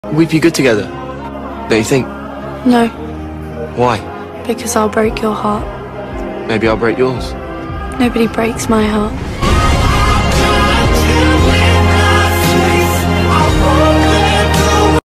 We'd be good together, don't you think? No, Why? because I'll break your heart. Maybe I'll break yours. Nobody breaks my heart.